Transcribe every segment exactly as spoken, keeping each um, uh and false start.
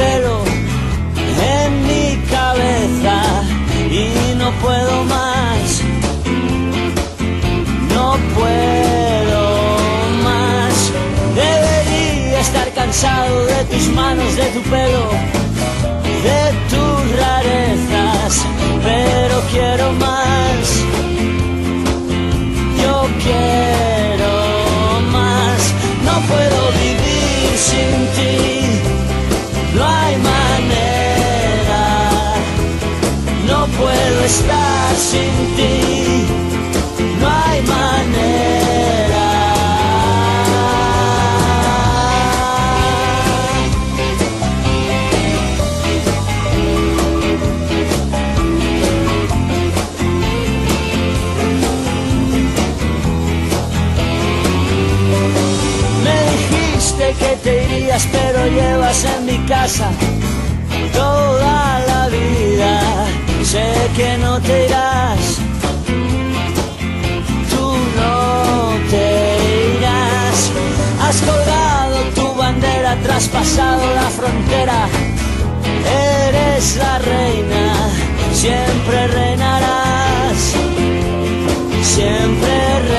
pelo en mi cabeza y no puedo más, no puedo más. Debería estar cansado de tus manos, de tu pelo, de tus rarezas, pero quiero más, yo quiero más. No puedo vivir sin ti, no hay manera, no puedo estar sin ti, no hay manera. Me dijiste que te irías, pero llevas en mi casa toda la vida. Sé que no te irás, tú no te irás. Has colgado tu bandera, traspasado la frontera. Eres la reina, siempre reinarás, siempre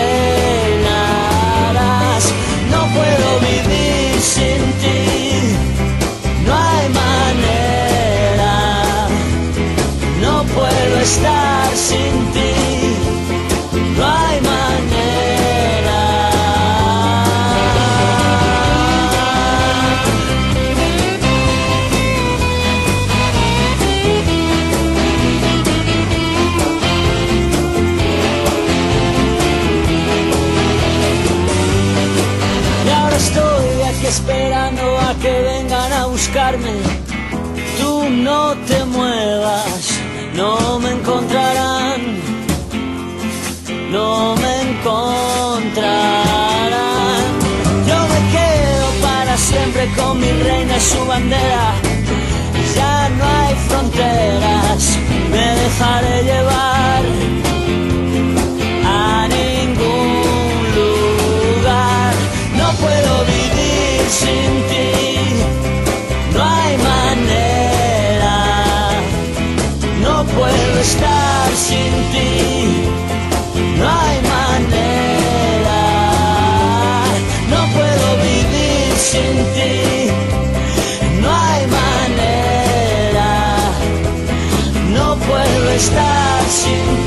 reinarás. No puedo vivir sin ti, no hay manera, no puedo estar sin ti, no hay manera. Y ahora estoy aquí esperando a que vengan a buscarme. Tú no te muevas, no me encontrarán, no me encontrarán. Yo me quedo para siempre con mi reina y su bandera. Ya no hay fronteras, me dejaré llevar a ningún lugar. No puedo vivir sin ti, no hay manera, no puedo estar sin ti, no hay manera, no puedo vivir sin ti, no hay manera, no puedo estar sin ti.